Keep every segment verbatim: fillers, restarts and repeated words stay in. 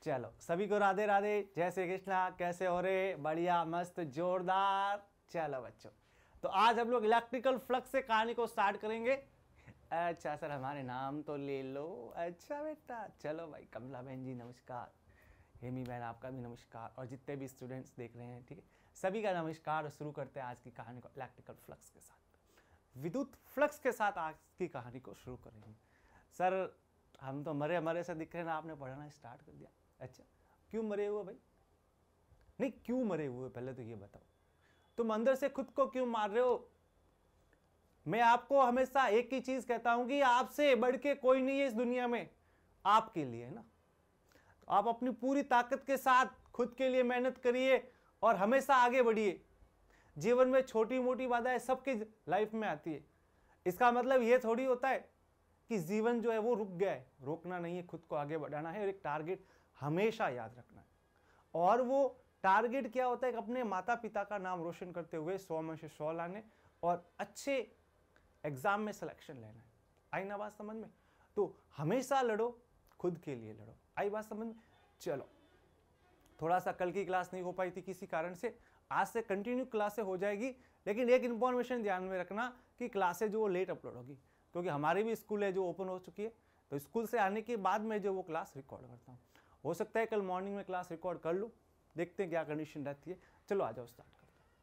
चलो सभी को राधे राधे, जय श्री कृष्णा। कैसे हो रहे? बढ़िया, मस्त, जोरदार। चलो बच्चों, तो आज हम लोग इलेक्ट्रिकल फ्लक्स से कहानी को स्टार्ट करेंगे। अच्छा सर, हमारे नाम तो ले लो। अच्छा बेटा, चलो भाई। कमला बहन जी नमस्कार, हेमी बहन आपका भी नमस्कार, और जितने भी स्टूडेंट्स देख रहे हैं, ठीक है, सभी का नमस्कार। शुरू करते हैं आज की कहानी को इलेक्ट्रिकल फ्लक्स के साथ, विद्युत फ्लक्स के साथ आज की कहानी को शुरू करेंगे। सर हम तो मरे मरे से दिख रहे हैं ना, आपने पढ़ाना स्टार्ट कर दिया। अच्छा, क्यों मरे हुए भाई? नहीं, क्यों मरे हुए पहले तो ये बताओ। तुम अंदर से खुद को क्यों मार रहे हो? मैं आपको हमेशा एक ही चीज कहता हूं कि आपसे बढ़ के कोई नहीं है इस दुनिया में, आपके लिए, है ना। तो आप अपनी पूरी ताकत के साथ खुद के लिए मेहनत करिए और हमेशा आगे बढ़िए। जीवन में छोटी मोटी बाधाएं सबकी लाइफ में आती है। इसका मतलब ये थोड़ी होता है कि जीवन जो है वो रुक गया है। रोकना नहीं है, खुद को आगे बढ़ाना है और एक टारगेट हमेशा याद रखना है। और वो टारगेट क्या होता है कि अपने माता पिता का नाम रोशन करते हुए सौ में से सौ लाने और अच्छे एग्जाम में सिलेक्शन लेना है। आई ना बात समझ में? तो हमेशा लड़ो, खुद के लिए लड़ो। आई बात समझ में? चलो, थोड़ा सा कल की क्लास नहीं हो पाई थी किसी कारण से, आज से कंटिन्यू क्लासें हो जाएगी। लेकिन एक इंफॉर्मेशन ध्यान में रखना कि क्लासें जो वो लेट अपलोड होगी, क्योंकि हमारी भी स्कूल है जो ओपन हो चुकी है। तो स्कूल से आने के बाद मैं जो वो क्लास रिकॉर्ड करता हूँ। हो सकता है कल मॉर्निंग में क्लास रिकॉर्ड कर लूँ, देखते हैं क्या कंडीशन रहती है। चलो आ जाओ, स्टार्ट करते हैं।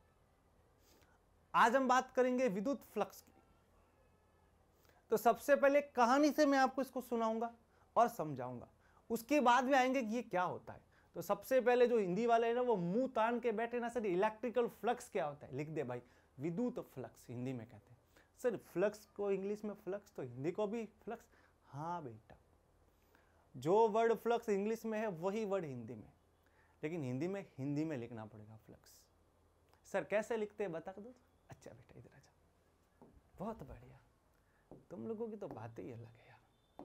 आज हम बात करेंगे विद्युत फ्लक्स की। तो सबसे पहले कहानी से मैं आपको इसको सुनाऊंगा और समझाऊंगा, उसके बाद में आएंगे कि ये क्या होता है। तो सबसे पहले जो हिंदी वाले हैं ना, वो मुंह तान के बैठे ना, सर इलेक्ट्रिकल फ्लक्स क्या होता है लिख दे भाई। विद्युत फ्लक्स हिंदी में कहते हैं। सर फ्लक्स को इंग्लिश में फ्लक्स, तो हिंदी को भी फ्लक्स? हाँ बेटा, जो वर्ड फ्लक्स इंग्लिश में है वही वर्ड हिंदी में, लेकिन हिंदी में हिंदी में लिखना पड़ेगा फ्लक्स। सर कैसे लिखते हैं बता दो। अच्छा बेटा इधर आ जाओ, बहुत बढ़िया, तुम लोगों की तो बातें ही अलग है यार।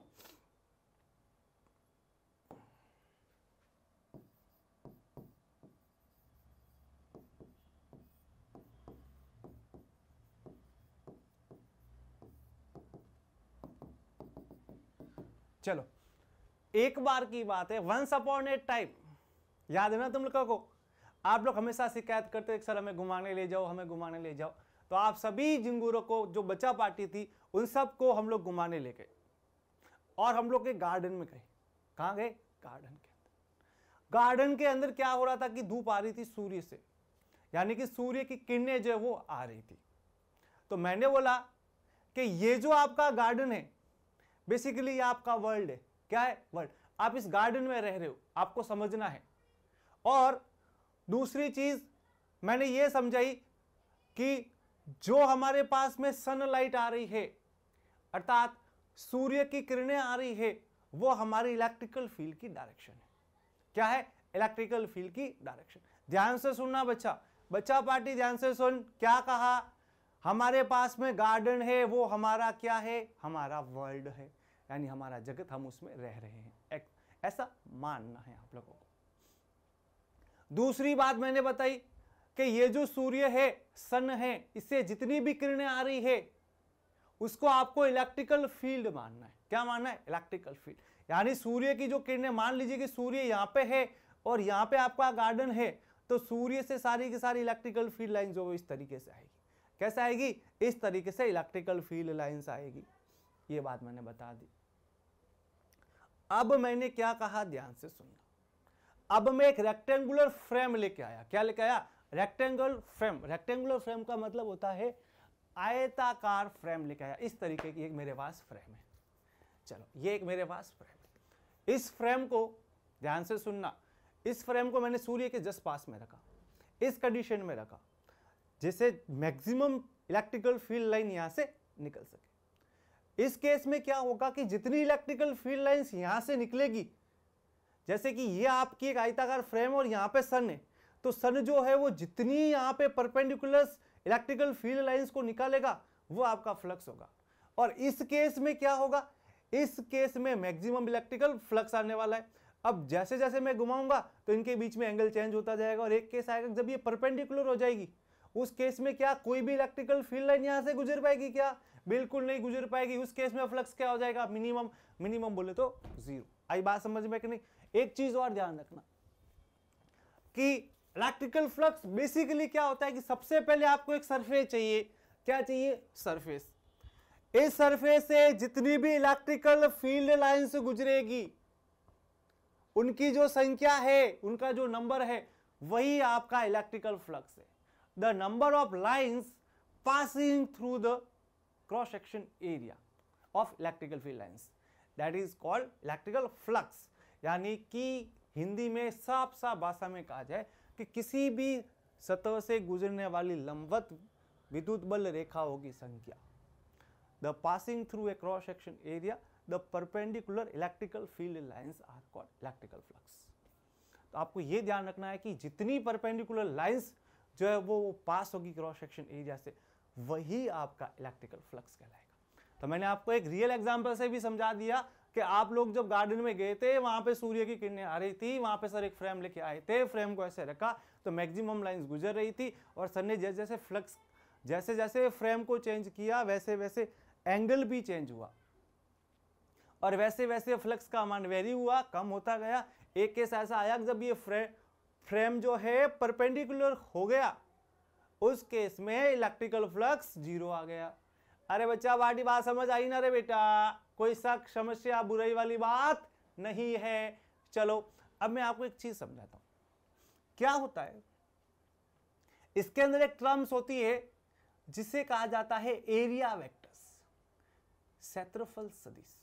चलो, एक बार की बात है, वंस अपॉन ए टाइम, याद है ना तुम लोगों को? आप लोग हमेशा शिकायत करते सर हमें घुमाने ले जाओ, हमें घुमाने ले जाओ। तो आप सभी जिंगूरों को, जो बच्चा पार्टी थी, उन सब को हम लोग घुमाने ले गए और हम लोग के गार्डन में गए। कहां गए? गार्डन के अंदर। गार्डन के अंदर क्या हो रहा था कि धूप आ रही थी सूर्य से, यानी कि सूर्य की किरणें जो है वो आ रही थी। तो मैंने बोला कि ये जो आपका गार्डन है, बेसिकली ये आपका वर्ल्ड है। क्या है? वर्ल्ड। आप इस गार्डन में रह रहे हो, आपको समझना है। और दूसरी चीज मैंने ये समझाई कि जो हमारे पास में सनलाइट आ रही है, अर्थात सूर्य की किरणें आ रही है, वो हमारी इलेक्ट्रिकल फील्ड की डायरेक्शन है। क्या है? इलेक्ट्रिकल फील्ड की डायरेक्शन। ध्यान से सुनना बच्चा, बच्चा पार्टी ध्यान से सुन। क्या कहा? हमारे पास में गार्डन है, वो हमारा क्या है? हमारा वर्ल्ड है, यानी हमारा जगत, हम उसमें रह रहे हैं, ऐसा मानना है आप लोगों को। दूसरी बात मैंने बताई कि ये जो सूर्य है, सन है, इससे जितनी भी किरणें आ रही है उसको आपको इलेक्ट्रिकल फील्ड मानना है। क्या मानना है? Electrical field. यानी सूर्य की जो किरणें, मान लीजिए कि सूर्य यहां पे है और यहां पे आपका गार्डन है, तो सूर्य से सारी की सारी इलेक्ट्रिकल फील्ड लाइन जो इस तरीके से आएगी। कैसे आएगी? इस तरीके से इलेक्ट्रिकल फील्ड लाइंस आएगी। ये बात मैंने बता दी। अब मैंने क्या कहा, ध्यान से सुनना। अब मैं एक रेक्टेंगुलर फ्रेम लेके आया। क्या लेके आया? Rectangular frame. रेक्टेंगुलर फ्रेम का मतलब होता है आयताकार फ्रेम लेके आया। इस तरीके की एक मेरे पास फ्रेम है। चलो, ये एक मेरे पास फ्रेम है। इस फ्रेम को ध्यान से सुनना, इस फ्रेम को मैंने सूर्य के जस्ट पास में रखा, इस कंडीशन में रखा जिससे मैक्सिमम इलेक्ट्रिकल फील्ड लाइन यहां से निकल सके। इस केस में क्या होगा कि जितनी इलेक्ट्रिकल फील्ड लाइंस यहां से निकलेगी, जैसे कि ये आपकी एक आयताकार फ्रेम और यहां पे सन है, तो सन जो है वो जितनी यहां पे परपेंडिकुलर इलेक्ट्रिकल फील्ड लाइंस को निकालेगा वो आपका फ्लक्स होगा। और इस केस में क्या होगा? इस केस में मैक्सिमम इलेक्ट्रिकल फ्लक्स आने वाला है। अब जैसे जैसे मैं घुमाऊंगा तो इनके बीच में एंगल चेंज होता जाएगा और एक केस आएगा जब ये परपेंडिकुलर हो जाएगी, उस केस में क्या कोई भी इलेक्ट्रिकल फील्ड लाइन यहां से गुजर पाएगी? क्या? बिल्कुल नहीं गुजर पाएगी। उस केस में फ्लक्स क्या हो जाएगा? मिनिमम। मिनिमम बोले तो जीरो। आई बात समझ में कि नहीं? एक चीज और ध्यान रखना कि इलेक्ट्रिकल फ्लक्स बेसिकली क्या होता है कि सबसे पहले आपको एक सरफेस चाहिए। क्या चाहिए? सरफेस। इस सरफेस से जितनी भी इलेक्ट्रिकल फील्ड लाइन से गुजरेगी उनकी जो संख्या है, उनका जो नंबर है, वही आपका इलेक्ट्रिकल फ्लक्स है। The number of lines passing through the cross section area of electrical field lines, that is called electrical flux. यानी कि हिंदी में साफ साफ भाषा में कहा जाए कि किसी भी सतह से गुजरने वाली लंबवत विद्युत बल रेखाओं की संख्या, the passing through a cross section area, the perpendicular electrical field lines are called electrical flux. तो आपको यह ध्यान रखना है कि जितनी परपेंडिकुलर लाइंस जो है वो, वो पास होगी क्रॉस सेक्शन एरिया से, वही आपका इलेक्ट्रिकल फ्लक्स कहलाएगा। तो मैंने आपको एक रियल एग्जांपल से भी समझा दिया कि आप लोग जब गार्डन में गए थे, वहां पे सूर्य की किरणें आ रही थी, वहां पे सर एक फ्रेम लेके आए थे, फ्रेम को ऐसे रखा तो मैक्सिमम लाइंस गुजर रही थी, और सर ने जैसे जैसे फ्लक्स जैसे जैसे फ्रेम को चेंज किया वैसे वैसे एंगल भी चेंज हुआ, और वैसे वैसे फ्लक्स का मान वेरी हुआ, कम होता गया। एक केस ऐसा आया जब ये फ्रे, फ्रेम जो है परपेंडिकुलर हो गया, उस केस में इलेक्ट्रिकल फ्लक्स जीरो आ गया। अरे बच्चा बाटी बात समझ आई ना रे बेटा? कोई शक, समस्या, बुराई वाली बात नहीं है। चलो अब मैं आपको एक चीज समझाता हूं। क्या होता है, इसके अंदर एक टर्म्स होती है जिसे कहा जाता है एरिया वेक्टर्स, क्षेत्रफल सदिश।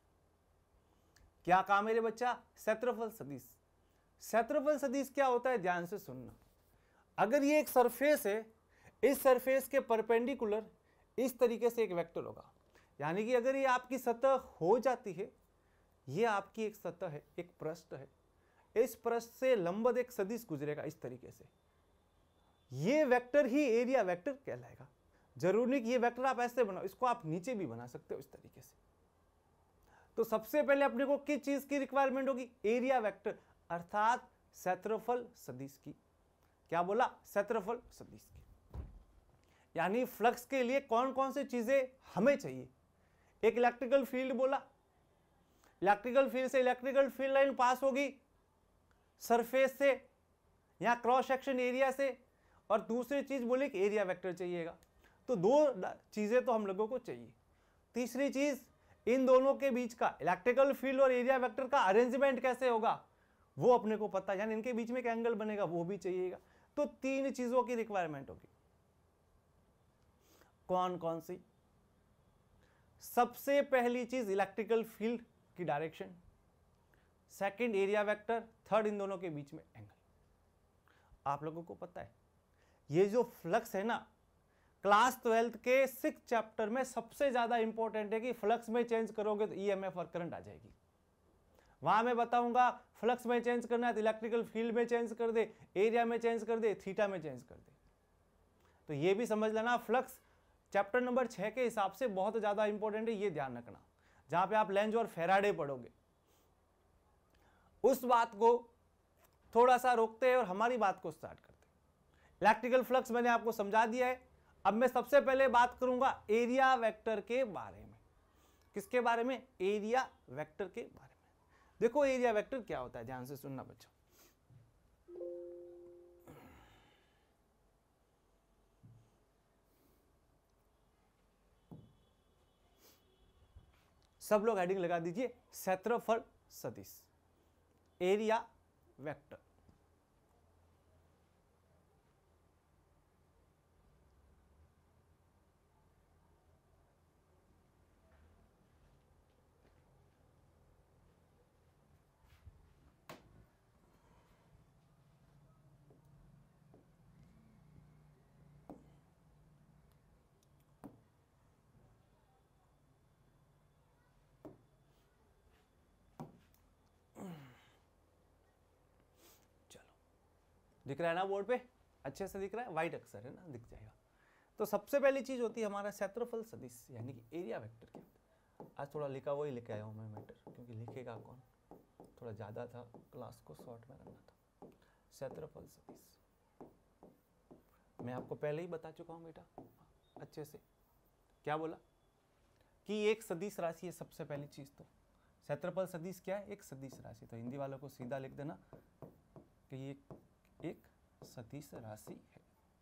क्या कहा मेरे बच्चा? क्षेत्रफल सदिश। क्षेत्रफल सदिश क्या होता है, ध्यान से सुनना। अगर ये एक सरफेस है, इस सरफेस के परपेंडिकुलर इस तरीके से एक वेक्टर होगा, यानी कि अगर ये आपकी सतह हो जाती है, ये आपकी एक सतह है, एक पृष्ठ है, इस पृष्ठ से लंबवत एक सदिश गुजरेगा इस तरीके से, ये वेक्टर ही एरिया वेक्टर कहलाएगा। जरूरी नहीं कि ये वेक्टर आप ऐसे बनाओ, इसको आप नीचे भी बना सकते हो इस तरीके से। तो सबसे पहले अपने को किस चीज की रिक्वायरमेंट होगी? एरिया वेक्टर, अर्थात क्षेत्रफल सदिश की। क्या बोला? क्षेत्रफल सदिश की। यानी फ्लक्स के लिए कौन कौन सी चीजें हमें चाहिए? एक इलेक्ट्रिकल फील्ड बोला, इलेक्ट्रिकल फील्ड से इलेक्ट्रिकल फील्ड लाइन पास होगी सरफेस से या क्रॉस सेक्शन एरिया से, और दूसरी चीज बोले कि एरिया वेक्टर चाहिएगा। तो दो चीजें तो हम लोगों को चाहिए। तीसरी चीज, इन दोनों के बीच का इलेक्ट्रिकल फील्ड और एरिया वेक्टर का अरेंजमेंट कैसे होगा वो अपने को पता है, यानी इनके बीच में एक एंगल बनेगा वो भी चाहिएगा। तो तीन चीजों की रिक्वायरमेंट होगी। कौन कौन सी? सबसे पहली चीज इलेक्ट्रिकल फील्ड की direction, second area vector, third इन दोनों के बीच में एंगल। आप लोगों को पता है ये जो फ्लक्स है ना, क्लास ट्वेल्थ के सिक्स चैप्टर में सबसे ज्यादा इंपॉर्टेंट है कि फ्लक्स में चेंज करोगे तो ईएमएफ और करंट आ जाएगी। वहां मैं बताऊंगा फ्लक्स में चेंज करना है तो इलेक्ट्रिकल फील्ड में चेंज कर दे, एरिया में चेंज कर दे, थीटा में चेंज कर दे। तो ये भी समझ लेना, फ्लक्स चैप्टर नंबर छह के हिसाब से बहुत ज्यादा इंपॉर्टेंट है, ये ध्यान रखना। जहां पे आप लेंज और फेराडे पढ़ोगे, उस बात को थोड़ा सा रोकते हैं और हमारी बात को स्टार्ट करते हैं। इलेक्ट्रिकल फ्लक्स मैंने आपको समझा दिया है। अब मैं सबसे पहले बात करूंगा एरिया वेक्टर के बारे में। किसके बारे में? एरिया वेक्टर के बारे में। देखो एरिया वेक्टर क्या होता है, ध्यान से सुनना बच्चों। सब लोग हेडिंग लगा दीजिए, क्षेत्रफल सदिश, एरिया वेक्टर। दिख रहा है ना बोर्ड पे? अच्छे से दिख रहा है, व्हाइट अक्षर है ना, दिख जाएगा। तो सबसे पहली चीज होती है हमारा क्षेत्रफल सदिश, यानी कि एरिया वेक्टर क्या। आज थोड़ा लिखा हुआ ही लेके आया हूं मैं मैटर, क्योंकि लिखेगा कौन, थोड़ा ज्यादा था, क्लास को शॉर्ट में करना था। क्षेत्रफल सदिश मैं आपको पहले ही बता चुका हूं बेटा अच्छे से। क्या बोला कि एक सदिश राशि है सबसे पहली चीज तो, क्षेत्रफल सदिश क्या है? एक सदिश राशि। तो हिंदी वालों को सीधा लिख देना कि ये एक सदिश राशि है।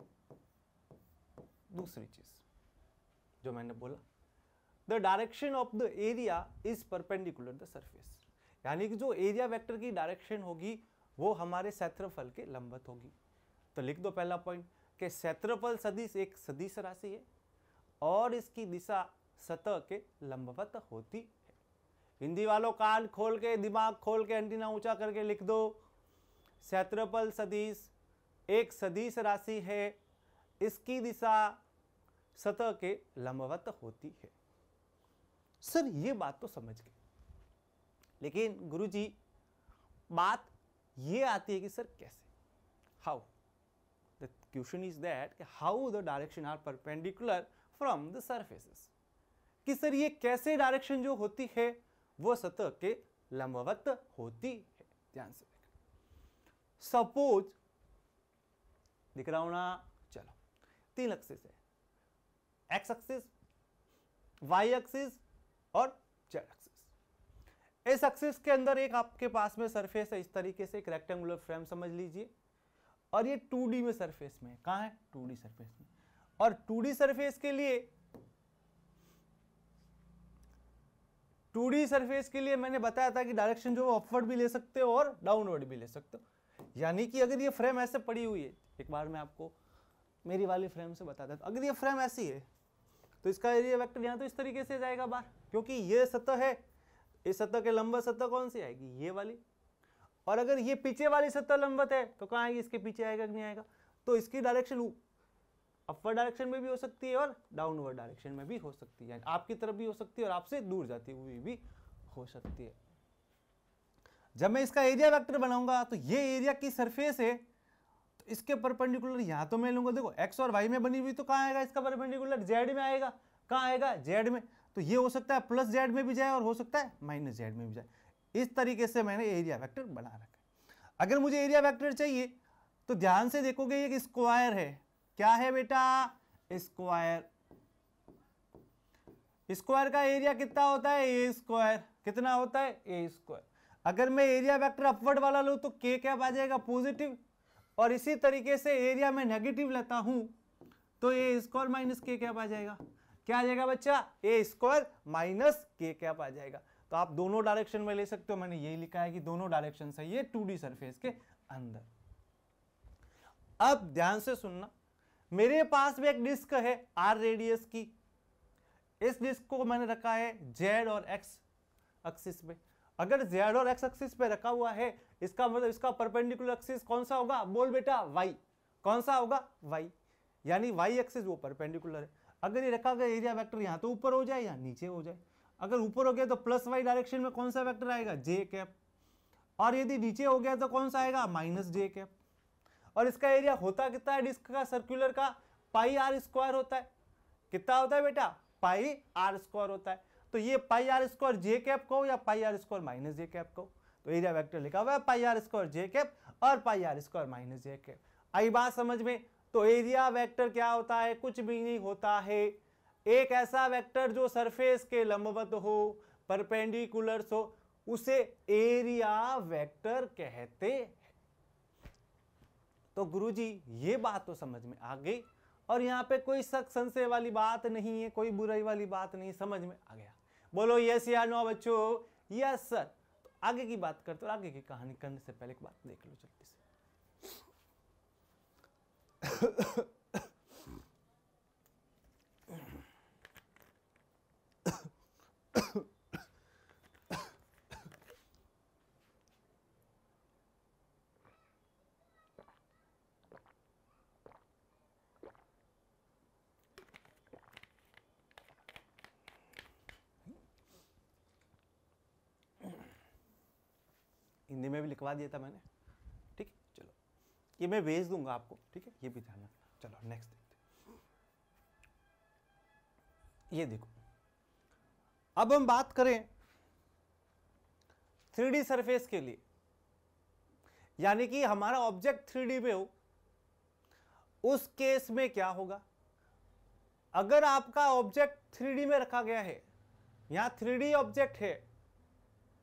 दूसरी चीज जो मैंने बोला, the direction of the area is perpendicular the surface, यानी कि जो एरिया वेक्टर की डायरेक्शन होगी वो हमारे क्षेत्रफल के लंबवत होगी। तो लिख दो पहला पॉइंट कि क्षेत्रफल सदिश एक सदिश राशि है और इसकी दिशा सतह के लंबवत होती है। हिंदी वालों कान खोल के, दिमाग खोल के, एंटीना ऊंचा करके लिख दो, क्षेत्रफल सदिश एक सदिश राशि है, इसकी दिशा सतह के लंबवत होती है। सर ये बात तो समझ गए, लेकिन गुरुजी बात ये आती है कि सर कैसे, how? The question is that how the direction are perpendicular from the surfaces, कि सर ये कैसे डायरेक्शन जो होती है वो सतह के लंबवत होती है। ध्यान से देखना, सपोज दिख रहा हूं ना, चलो तीन एक्सिस है, एक्स एक्सिस, वाई एक्सिस और जेड एक्सिस। इस एक्सिस के अंदर एक आपके पास में सरफेस है, इस तरीके से एक रेक्टेंगुलर फ्रेम समझ लीजिए, और ये टू डी में सरफेस में, कहां है? टू डी सरफेस में। और टू डी सरफेस के लिए टू डी सरफेस के लिए मैंने बताया था कि डायरेक्शन जो अपवर्ड भी ले सकते हो और डाउनवर्ड भी ले सकते हो। यानी कि अगर ये फ्रेम ऐसे पड़ी हुई है, एक बार मैं आपको मेरी वाली फ्रेम से बता देता हूं, अगर ये फ्रेम ऐसी है तो इसका एरिया वेक्टर यहां तो इस तरीके से जाएगा बाहर, क्योंकि ये सतह है, इस सतह के लंबवत सतह कौन सी आएगी? ये वाली। और अगर ये पीछे वाली सतह लंबवत है तो कहां आएगी? इसके पीछे आएगा कि नहीं आएगा? तो इसकी डायरेक्शन अपवर्ड डायरेक्शन में भी हो सकती है और डाउनवर्ड डायरेक्शन में भी हो सकती है, आपकी तरफ भी हो सकती है और आपसे दूर जाती हुई भी हो सकती है। जब मैं इसका एरिया वेक्टर बनाऊंगा तो ये एरिया की सरफेस है, तो इसके परपेंडिकुलर यहां तो मैं लूंगा, देखो एक्स और वाई में बनी हुई, तो कहां आएगा इसका परपेंडिकुलर? जेड में आएगा। कहां आएगा? जेड में। तो ये हो सकता है प्लस जेड में भी जाए और हो सकता है माइनस जेड में भी जाए। इस तरीके से मैंने एरिया वेक्टर बना रखा है। अगर मुझे एरिया वेक्टर चाहिए तो ध्यान से देखोगे, एक स्क्वायर है, क्या है बेटा? स्क्वायर। स्क्वायर का एरिया कितना होता है? A square. कितना होता है? A square. अगर मैं एरिया वेक्टर अपवर्ड वाला लूं तो के क्या आ जाएगा? पॉजिटिव। और इसी तरीके से एरिया में नेगेटिव लेता हूं तो ए स्क्वायर माइनस के क्या आ जाएगा? क्या आ जाएगा बच्चा? ए स्क्वायर माइनस के क्या आ जाएगा। तो आप दोनों डायरेक्शन में ले सकते हो, मैंने यही लिखा है कि दोनों डायरेक्शन सही है टू डी सरफेस के अंदर। अब ध्यान से सुनना, मेरे पास भी एक डिस्क है आर रेडियस की, इस डिस्क को मैंने रखा है जेड और एक्स एक्सिस पे। अगर जेड और एक्स एक्सिस पे रखा हुआ है, इसका मतलब इसका परपेंडिकुलर एक्सिस कौन सा होगा? बोल बेटा, वाई। कौन सा होगा? वाई। यानी वाई एक्सिस वो परपेंडिकुलर है। अगर ये रखा गया एरिया वेक्टर यहाँ तो ऊपर हो जाए या नीचे हो जाए। अगर ऊपर हो गया तो प्लस वाई डायरेक्शन में कौन सा वेक्टर आएगा? J cap. और यदि नीचे हो गया तो कौन सा आएगा? Minus J cap. और इसका एरिया होता कितना है डिस्क का, सर्कुलर का? पाई आर स्क्वायर होता है। कितना होता है बेटा? पाई आर स्क्वायर होता है। तो ये pi R square J cap को या pi R square minus J cap को, तो एरिया वेक्टर लिखा हुआ है pi R square J cap और pi R square minus J cap. आई बात समझ में? तो एरिया वेक्टर क्या होता है? कुछ भी नहीं होता है, एक ऐसा वेक्टर जो सरफेस के लंबवत हो, परपेंडिकुलर हो, उसे एरिया वेक्टर कहते हैं। तो गुरुजी ये बात तो समझ में आ गई, और यहाँ पे कोई शक संशय वाली बात नहीं है, कोई बुराई वाली बात नहीं, समझ में आ गया। बोलो यस या नो बच्चों? Yes sir. तो आगे की बात करते हो, आगे की कहानी करने से पहले एक बात देख लो जल्दी से। हिंदी में भी लिखवा दिया था मैंने, ठीक है? चलो ये मैं भेज दूंगा आपको, ठीक है? ये भी ध्यान रखना। चलो नेक्स्ट देखते हैं। ये देखो, अब हम बात करें थ्री डी सरफेस के लिए, यानी कि हमारा ऑब्जेक्ट थ्री डी में हो, उस केस में क्या होगा? अगर आपका ऑब्जेक्ट थ्री डी में रखा गया है, यहां थ्री डी ऑब्जेक्ट है,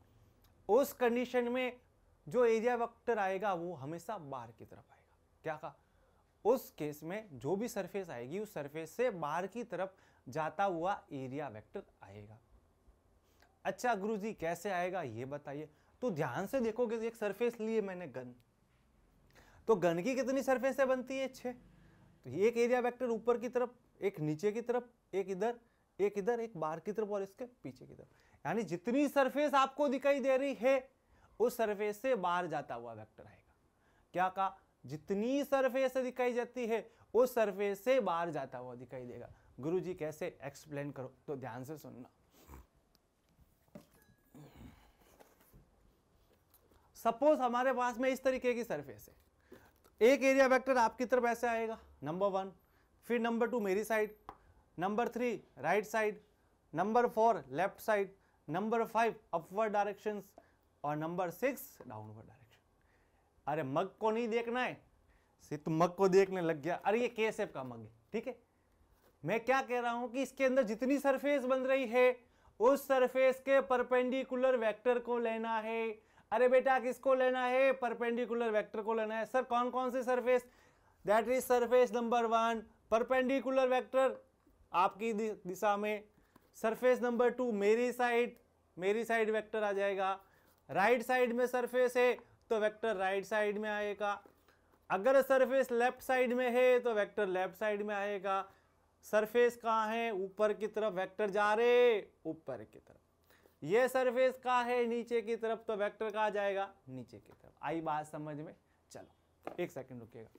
उस कंडीशन में जो एरिया वेक्टर आएगा वो हमेशा बाहर की तरफ आएगा। क्या कहा? उस केस में जो भी सरफेस आएगी उस सरफेस से बाहर की तरफ जाता हुआ एरिया वेक्टर आएगा। अच्छा गुरुजी कैसे आएगा ये बताइए। तो ध्यान से देखोगे, एक सरफेस लिए मैंने गन, तो गन की कितनी सरफेस बनती है? छह। तो एक एरिया वेक्टर ऊपर की तरफ, एक नीचे की तरफ, एक इधर, एक इधर, एक बाहर की तरफ और इसके पीछे की तरफ, यानी जितनी सरफेस आपको दिखाई दे रही है उस सरफेस से बाहर जाता हुआ वेक्टर आएगा। क्या कहा? जितनी सरफेस दिखाई जाती है उस सरफेस से बाहर जाता हुआ दिखाई देगा। गुरुजी कैसे? एक्सप्लेन करो। तो ध्यान से सुनना। सपोज हमारे पास में इस तरीके की सरफेस है, एक एरिया वेक्टर आपकी तरफ ऐसे आएगा, नंबर वन, फिर नंबर टू मेरी side, number three right side, number four left side, number five upward directions और नंबर सिक्स डाउनवर्ड डायरेक्शन। अरे मग को नहीं देखना है, सिर्फ मग को देखने लग गया। अरे ये के शेप का मग है, ठीक है। मैं क्या कह रहा हूं कि इसके अंदर जितनी सरफेस बन रही है उस सरफेस के परपेंडिकुलर वेक्टर को लेना है। अरे बेटा किसको लेना है? परपेंडिकुलर वेक्टर को लेना है। सर कौन कौन सी surface? That is surface number one perpendicular vector आपकी दिशा में, सरफेस नंबर टू मेरी साइड, मेरी साइड वेक्टर आ जाएगा। राइट साइड में सरफेस है तो वेक्टर राइट साइड में आएगा। अगर सरफेस लेफ्ट साइड में है तो वेक्टर लेफ्ट साइड में आएगा। सरफेस कहाँ है? ऊपर की तरफ, वेक्टर जा रहे ऊपर की तरफ। ये सरफेस कहाँ है? नीचे की तरफ, तो वेक्टर कहाँ जाएगा? नीचे की तरफ। आई बात समझ में? चलो एक सेकंड रुकिएगा।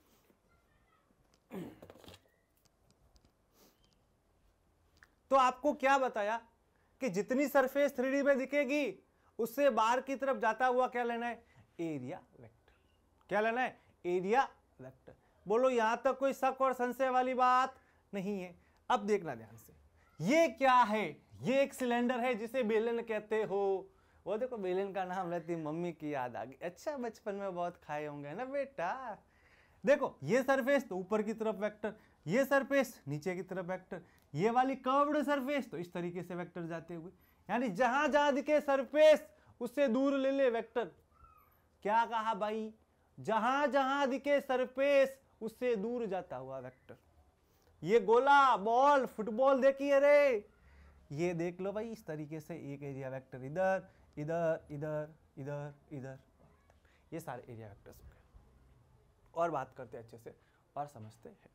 तो आपको क्या बताया कि जितनी सरफेस थ्री डी में दिखेगी उससे बाहर की तरफ जाता हुआ क्या लेना है? Area vector. क्या लेना है? Area vector. बोलो यहां तक कोई शक और संशय वाली बात नहीं है। अब देखना ध्यान से, ये क्या है? ये एक सिलेंडर है जिसे बेलन कहते हो। वो देखो बेलन का नाम लेती मम्मी की याद आ गई। अच्छा बचपन में बहुत खाए होंगे ना बेटा। देखो ये सरफेस तो ऊपर की तरफ वेक्टर, ये सरफेस नीचे की तरफ वेक्टर, ये वाली कर्व्ड सरफेस तो इस तरीके से वेक्टर जाते हुए, यानी जहां जहां दिखे सरफेस उससे दूर ले ले वेक्टर। क्या कहा भाई? जहां जहां दिखे सरफेस उससे दूर जाता हुआ वेक्टर। ये गोला बॉल फुटबॉल देखिए रे, ये देख लो भाई, इस तरीके से एक एरिया वेक्टर इधर इधर इधर इधर इधर, ये सारे एरिया वेक्टर्स हो गए। और बात करते हैं अच्छे से और समझते हैं।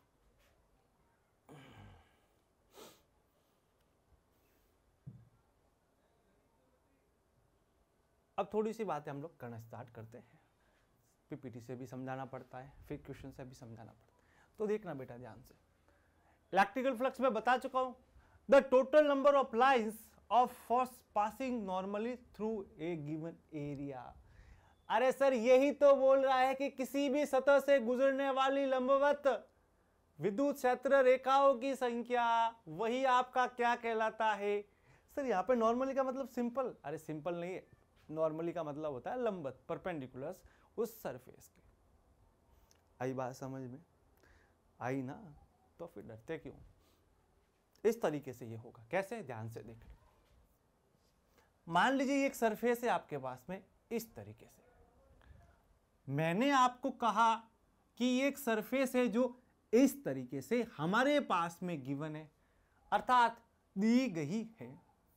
अब थोड़ी सी बातें हम लोग करना स्टार्ट करते हैं। पीपीटी से भी समझाना पड़ता है, फिर क्वेश्चन से भी समझाना पड़ता है। तो देखना बेटा ध्यान से, इलेक्ट्रिकल फ्लक्स में बता चुका हूं, the total number of lines of force passing normally through a given area. अरे सर यही तो बोल रहा है कि किसी भी सतह से गुजरने वाली लंबवत विद्युत क्षेत्र रेखाओं की संख्या, वही आपका क्या कहलाता है? सर यहाँ पे नॉर्मली का मतलब सिंपल, अरे सिंपल नहीं है, नॉर्मली का मतलब होता है लंबवत, परपेंडिकुलर उस सरफेस के। आई बात समझ में? आई ना? तो फिर डरते क्यों? इस तरीके से ये होगा। कैसे? ध्यान से देख लो। मान लीजिए एक सरफेस है आपके पास में इस तरीके से। मैंने आपको कहा कि एक सरफेस है जो इस तरीके से हमारे पास में गिवन है, अर्थात दी गई है।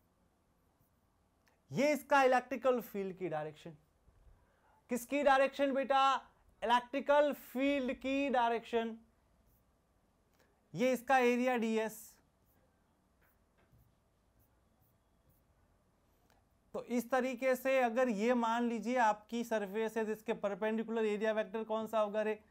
ये इसका इलेक्ट्रिकल फील्ड की डायरेक्शन। किसकी डायरेक्शन बेटा? इलेक्ट्रिकल फील्ड की डायरेक्शन। ये इसका एरिया डीएस। तो इस तरीके से अगर ये मान लीजिए आपकी सरफेस है, इसके परपेंडिकुलर एरिया वेक्टर कौन सा होगा रे?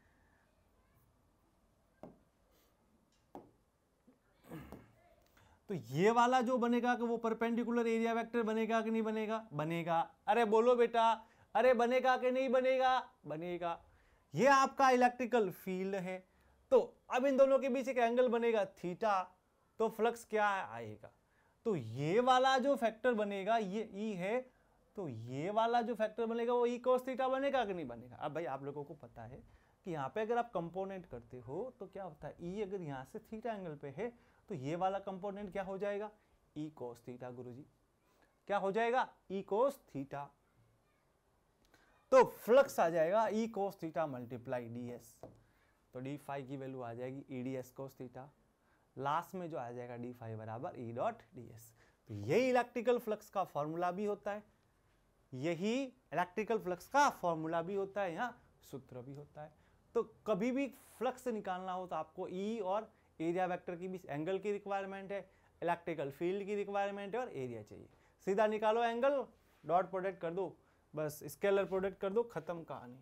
तो ये वाला जो बनेगा कि वो परपेंडिकुलर एरिया वेक्टर बनेगा कि नहीं बनेगा? बनेगा। अरे बोलो बेटा, अरे बनेगा कि नहीं बनेगा? बनेगा। ये आपका इलेक्ट्रिकल फील्ड है। तो अब इन दोनों के बीच एक एंगल बनेगा थीटा, तो फ्लक्स क्या आएगा? तो ये वाला जो फैक्टर बनेगा ये ई है, तो ये वाला जो फैक्टर बनेगा वो ई cos थीटा बनेगा कि नहीं बनेगा? अब भाई आप लोगों को पता है कि यहाँ पे अगर आप कंपोनेंट करते हो तो क्या होता है, ई अगर यहाँ से थीटा एंगल पे है तो ये वाला कंपोनेंट क्या हो जाएगा? E cos theta. गुरुजी क्या हो जाएगा? E cos theta. तो फ्लक्स आ जाएगा E cos theta multiply D S, तो डी फाइव की वैल्यू आ जाएगी E D S cos theta, last में जो आ जाएगा डी फाइव बराबर ई डॉट डी एस। तो यही इलेक्ट्रिकल फ्लक्स का फॉर्मूला भी होता है, यही इलेक्ट्रिकल फ्लक्स का फॉर्मूला भी होता है, यहाँ सूत्र भी होता है। तो कभी भी फ्लक्स निकालना हो तो आपको ई और एरिया वेक्टर की बीच एंगल की रिक्वायरमेंट है, इलेक्ट्रिकल फील्ड की रिक्वायरमेंट है और एरिया चाहिए। सीधा निकालो एंगल, डॉट प्रोडक्ट कर दो, बस स्केलर प्रोडक्ट कर दो, खत्म कहानी।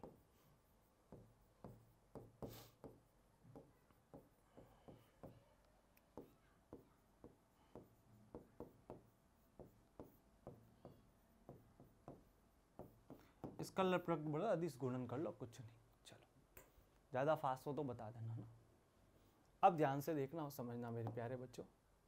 स्केलर प्रोडक्ट बोलो, अदिश गुणन कर लो, कुछ नहीं। चलो ज्यादा फास्ट हो तो बता देना ना। अब ध्यान से देखना और समझना मेरे प्यारे बच्चों।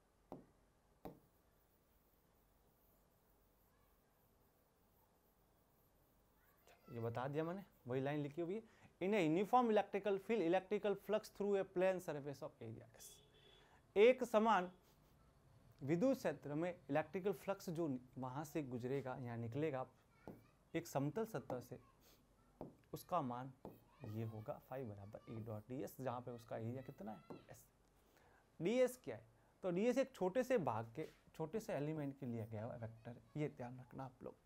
ये बता दिया मैंने, वही लाइन लिखी हुई है। In a uniform electrical field electrical flux through a plane surface of area S. एक समान विद्युत क्षेत्र में इलेक्ट्रिकल फ्लक्स जो वहां से गुजरेगा या निकलेगा एक समतल सतह से, उसका मान ये होगा फाइव बराबर ई डॉट डी एस, जहां पे उसका एरिया कितना है एस। डी एस क्या है? तो डी एस एक छोटे से भाग के छोटे से एलिमेंट के लिए गया हुआ वेक्टर, ये ध्यान रखना आप लोग।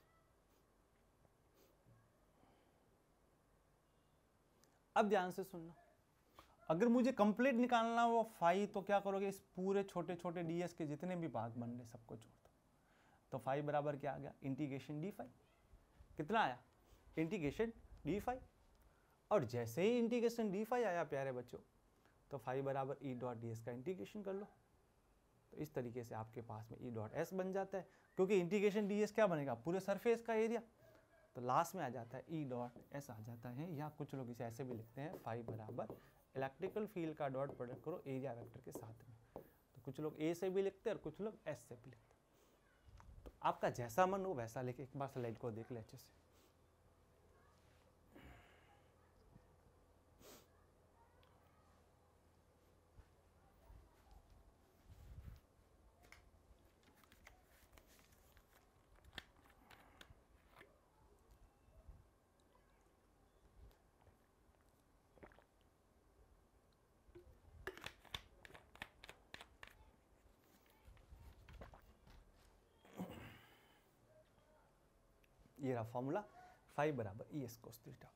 अब ध्यान से सुनना, अगर मुझे कंप्लीट निकालना हो फाइव, तो क्या करोगे, इस पूरे छोटे छोटे डीएस के जितने भी भाग बन रहे सबको जोड़ दो। तो फाइव बराबर क्या आ गया, इंटीग्रेशन डी फाइव। कितना आया, इंटीग्रेशन डी फाइव। और जैसे ही इंटीग्रेशन डी फाइव आया प्यारे बच्चों, तो फाइव बराबर ई डॉट डी एस का इंटीग्रेशन कर लो। तो इस तरीके से आपके पास में ई डॉट एस बन जाता है, क्योंकि इंटीग्रेशन डी एस क्या बनेगा, पूरे सरफेस का एरिया। तो लास्ट में आ जाता है ई डॉट एस आ जाता है, या कुछ लोग इसे ऐसे भी लिखते हैं, फाइव बराबर इलेक्ट्रिकल फील्ड का डॉट प्रोडक्ट करो एरिया वेक्टर के साथ में। तो कुछ लोग ए से भी लिखते हैं और कुछ लोग एस से भी लिखते हैं। तो आपका जैसा मन हो वैसा लिखे। एक बार स्लाइड को देख ले अच्छे से। ये रहा फॉर्मूला, फाइव बराबर ई एस कोस थीटा।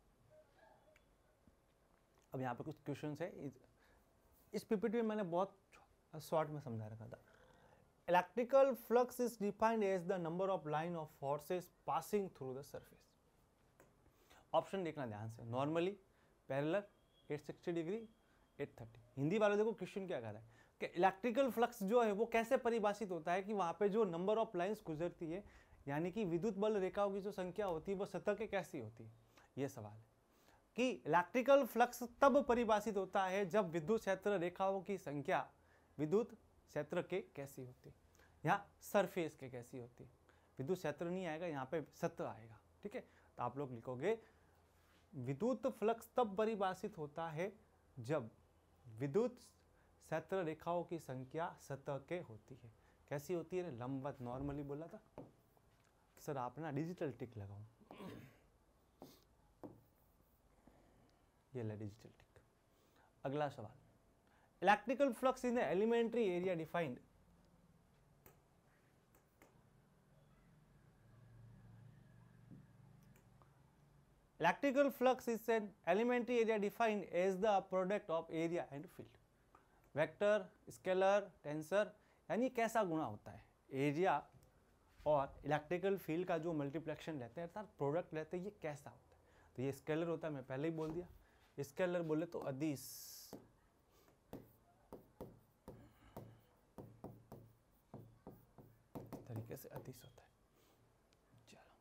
अब यहाँ पे कुछ क्वेश्चंस है, इस पीपीटी में मैंने बहुत शॉर्ट में समझा रखा था। Electrical flux is defined as the number of line of forces passing through the surface. Option देखना ध्यान से, normally, parallel, at sixty degree, at thirty. Hindi वाले देखो क्वेश्चन क्या कह रहा है कि इलेक्ट्रिकल फ्लक्स जो है वो कैसे परिभाषित होता है, कि वहाँ पे जो नंबर ऑफ लाइन्स गुजरती है, यानी कि विद्युत बल रेखाओं की जो संख्या होती है वो सतह के कैसी होती है। ये सवाल है कि इलेक्ट्रिकल फ्लक्स तब परिभाषित होता है जब विद्युत क्षेत्र रेखाओं की संख्या विद्युत क्षेत्र के कैसी होती है, यहाँ सरफेस के कैसी होती है। विद्युत क्षेत्र नहीं आएगा, यहाँ पे सतह आएगा। ठीक है, तो आप लोग लिखोगे विद्युत फ्लक्स तब परिभाषित होता है जब विद्युत क्षेत्र रेखाओं की संख्या सतह के होती है। कैसी होती है, लंबवत, नॉर्मली बोला था सर आप ना, डिजिटल टिक लगाओ, ये ले डिजिटल टिक। अगला सवाल, electrical flux in elementary area defined electrical flux is an elementary area defined as the product of area and field. Vector, scalar, tensor, यानी कैसा गुणा होता है एरिया और इलेक्ट्रिकल फील्ड का जो मल्टीप्लेक्शन लेते हैं अर्थात प्रोडक्ट लेते हैं, ये कैसा होता है। तो ये स्केलर होता है, मैं पहले ही बोल दिया। स्केलर बोले तो अदिश, तरीके से अदिश होता है। चलो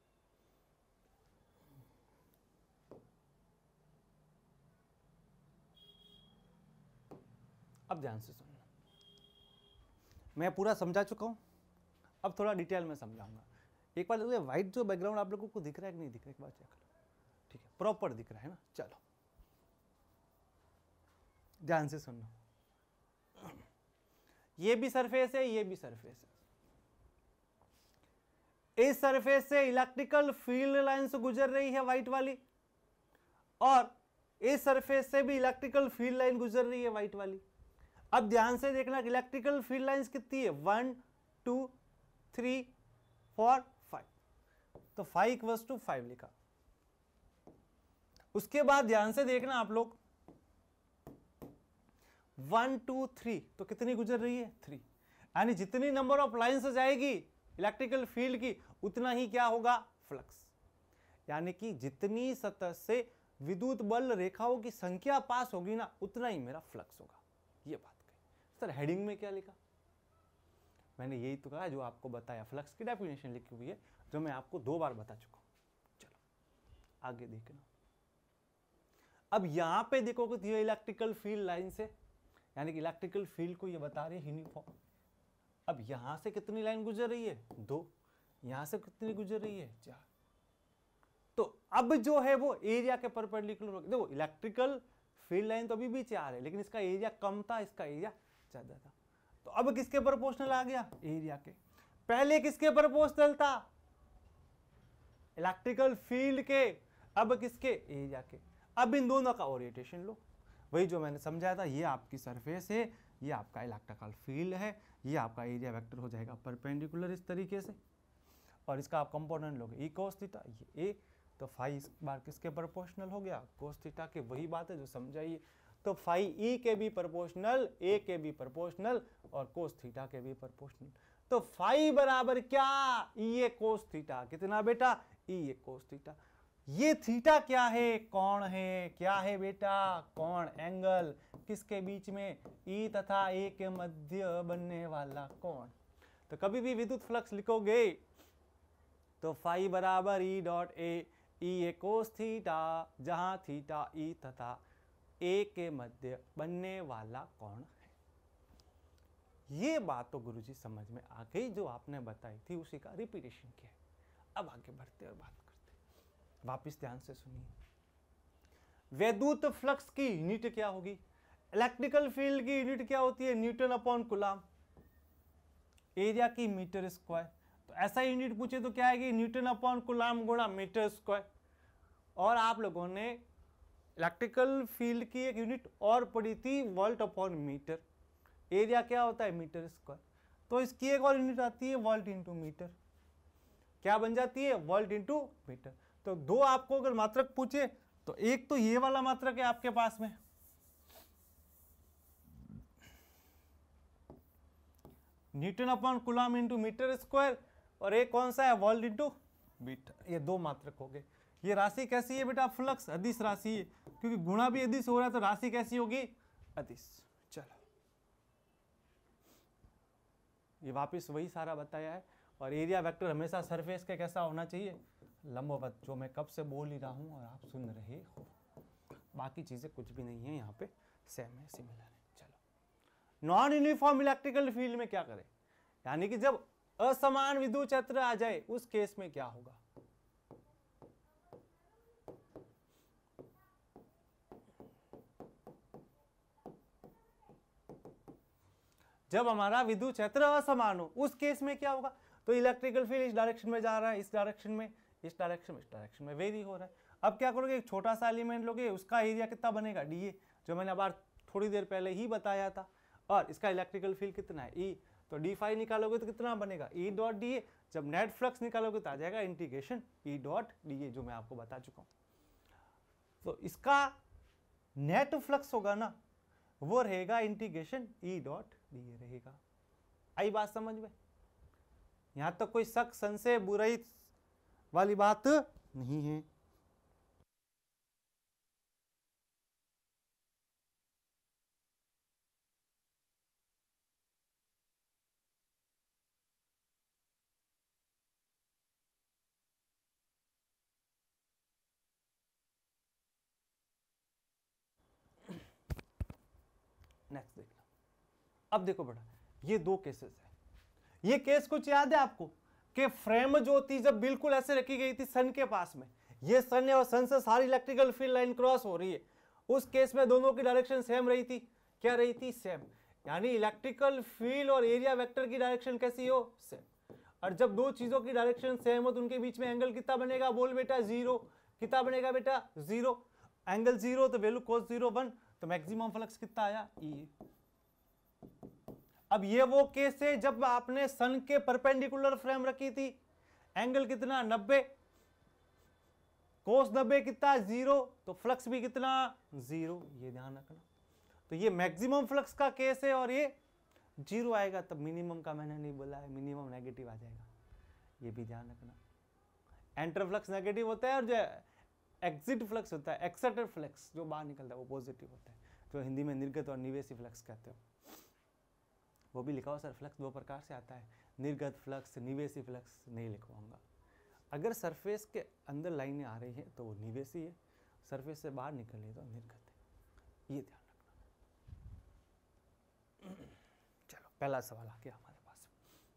अब ध्यान से सुनना, मैं पूरा समझा चुका हूं, अब थोड़ा डिटेल में समझाऊंगा। एक बार देखो व्हाइट जो बैकग्राउंड आप लोगों को दिख रहा है कि नहीं दिख रहा है, एक बार चेक करो। ठीक है, प्रॉपर दिख रहा है ना। चलो ध्यान से सुनना, ये भी सरफेस है, ये भी सरफेस है। इस सरफेस से इलेक्ट्रिकल फील्ड लाइंस गुजर रही है व्हाइट वाली, और इस सरफेस से भी इलेक्ट्रिकल फील्ड लाइन गुजर रही है व्हाइट वाली। अब ध्यान से देखना कि इलेक्ट्रिकल फील्ड लाइंस कितनी है, one two three four five, तो फाइव इक्वल्स टू फाइव लिखा। उसके बाद ध्यान से देखना आप लोग, वन टू थ्री, तो कितनी गुजर रही है, थ्री, यानी जितनी नंबर ऑफ लाइंस जाएगी इलेक्ट्रिकल फील्ड की उतना ही क्या होगा, फ्लक्स। यानी कि जितनी सतह से विद्युत बल रेखाओं की संख्या पास होगी ना उतना ही मेरा फ्लक्स होगा। ये बात कही सर। हेडिंग में क्या लिखा, मैंने यही तो कहा जो आपको बताया, फ्लक्स की डेफिनेशन लिखी हुई है जो मैं आपको दो बार बता चुका हूं। चलो आगे देखना। अब यहां पे देखो कि ये इलेक्ट्रिकल फील्ड लाइन से, यानी कि इलेक्ट्रिकल फील्ड को ये बता रही है यूनिफॉर्म। अब यहां से कितनी लाइन गुजर रही है, दो, यहां से कितनी गुजर रही है, चार। तो अब जो है वो एरिया के परपेंडिकुलर होगी। देखो इलेक्ट्रिकल फील्ड लाइन तो अभी भी चार है, लेकिन इसका एरिया कम था, इसका एरिया ज्यादा था। तो अब किसके प्रोपोर्शनल आ गया, एरिया के। पहले किसके प्रोपोर्शनल था, इलेक्ट्रिकल फील्ड के, अब किसके, एरिया के। अब इन दोनों का ओरिएंटेशन लो, वही जो मैंने समझाया था। ये आपकी सरफेस है, ये आपका इलेक्ट्रिकल फील्ड है, ये आपका एरिया वेक्टर हो जाएगा परपेंडिकुलर इस तरीके से, और इसका आप कंपोनेंट लोगे ई कोस थीटा, ये ए, तो फाई इस बार किसके प्रोपोर्शनल हो गया, कोस थीटा के। वही बात है जो समझाइए। तो फाई ई के भी प्रोपोर्शनल, ए के भी प्रोपोर्शनल, और कोस थीटा के भी प्रोपोर्शनल। तो फाई बराबर क्या, ई ए कोस थीटा। कितना बेटा, ई ए कोस थीटा। ये थीटा क्या है, कोण है। क्या है बेटा, कोण, एंगल। किसके बीच में, ई तथा ए के मध्य बनने वाला कोण। तो कभी भी विद्युत फ्लक्स लिखोगे तो फाई बराबर E dot A, E A cos theta, जहां थीटा ई तथा ए के मध्य बनने वाला कोण है। ये बात तो गुरुजी समझ में आ गई, जो आपने बताई थी उसी का रिपीटेशन किया है। अब आगे बढ़ते और बात करते, वापिस ध्यान से सुनिए। विद्युत फ्लक्स की यूनिट क्या होगी, इलेक्ट्रिकल फील्ड की यूनिट क्या होती है, न्यूटन अपॉन कूलम, एरिया की मीटर स्क्वायर। तो ऐसा यूनिट पूछे तो क्या आएगी, न्यूटन अपॉन कूलम गुणा मीटर स्क्वायर। और आप लोगों ने इलेक्ट्रिकल फील्ड की एक यूनिट और पढ़ी थी, वोल्ट अपॉन मीटर। एरिया क्या होता है, मीटर स्क्वायर। तो इसकी एक और यूनिट आती है वोल्ट इंटू मीटर। क्या बन जाती है, वोल्ट इंटू मीटर। तो दो आपको अगर मात्रक पूछे तो एक तो ये वाला मात्रक है आपके पास में, newton upon coulomb into meter square, और एक कौन सा है, वोल्ट इंटू मीटर। ये दो मात्रक हो गए। ये राशि कैसी है बेटा, फ्लक्स अदिश राशि है, क्योंकि गुणा भी अदिश हो रहा है तो राशि कैसी होगी, अदिश। चलो ये वापस वही सारा बताया है। और एरिया वेक्टर हमेशा सरफेस के कैसा होना चाहिए, लंबवत, जो मैं कब से बोल ही रहा हूं और आप सुन रहे हो। बाकी चीजें कुछ भी नहीं है, यहाँ पे सेम है, सिमिलर है। चलो नॉन यूनिफॉर्म इलेक्ट्रिकल फील्ड में क्या करें, यानी कि जब असमान विद्युत क्षेत्र आ जाए उस केस में क्या होगा। जब हमारा विद्युत क्षेत्र असमान हो उस केस में क्या होगा, तो इलेक्ट्रिकल फील्ड इस डायरेक्शन में जा रहा है, इस डायरेक्शन में, इस डायरेक्शन में, इस डायरेक्शन में वेरी हो रहा है। अब क्या करोगे, एक छोटा सा एलिमेंट लोगे, उसका एरिया कितना बनेगा, डी ए, जो मैंने अब थोड़ी देर पहले ही बताया था। और इसका इलेक्ट्रिकल फील्ड कितना है, ई, तो डी फाई निकालोगे तो कितना बनेगा, ई डॉट डी ए। जब नेट फ्लक्स निकालोगे तो आ जाएगा integration E dot D A, जो मैं आपको बता चुका हूं। तो इसका नेट फ्लक्स होगा ना, वो रहेगा integration E dot D A रहेगा। आई बात समझ में, यहां तक तो कोई शक, संशय, बुराई वाली बात नहीं है। नेक्स्ट देखना। अब देखो बेटा, ये दो केसेस है। ये केस कुछ याद है आपको कि फ्रेम जो थी जब बिल्कुल ऐसे रखी गई थी सन के पास में, ये सन है और सन से सारी इलेक्ट्रिकल फील्ड लाइन क्रॉस हो रही है। उस केस में दोनों की डायरेक्शन सेम रही थी। क्या रही थी, सेम। यानी इलेक्ट्रिकल फील्ड और एरिया वेक्टर की डायरेक्शन कैसी हो, सेम। और जब दो चीजों की डायरेक्शन सेम हो तो उनके बीच में एंगल कितना बनेगा, बोल बेटा जीरो। कितना बनेगा बेटा, जीरो। एंगल जीरो तो वैल्यू cos जीरो वन, तो मैक्सिमम फ्लक्स कितना आया, ई। अब ये वो केस है जब आपने सन के परपेंडिकुलर फ्रेम रखी थी, एंगल कितना नब्बे, कोस नब्बे कितना जीरो, तो फ्लक्स भी कितना जीरो, ये ध्यान रखना। तो ये मैक्सिमम फ्लक्स का केस है और ये जीरो आएगा, तब मिनिमम का मैंने नहीं बोला है, मिनिमम नेगेटिव आ जाएगा, ये भी ध्यान रखना। एंटर फ्लक्स नेगेटिव होता है और जो एग्जिट फ्लक्स होता है, एक्सटर फ्लक्स जो बाहर निकलता है वो पॉजिटिव होता है, जो हिंदी में निर्गत और निवेशी फ्लक्स कहते हो। वो भी लिखा हो सर, फ्लक्स दो प्रकार से आता है, निर्गत फ्लक्स, निवेशी फ्लक्स, नहीं लिखवाऊंगा। अगर सरफेस के अंदर लाइनें आ रही हैं तो वो निवेशी है, सरफेस से बाहर निकल रही है तो निर्गत है, ये ध्यान रखना। चलो पहला सवाल आ गया हमारे पास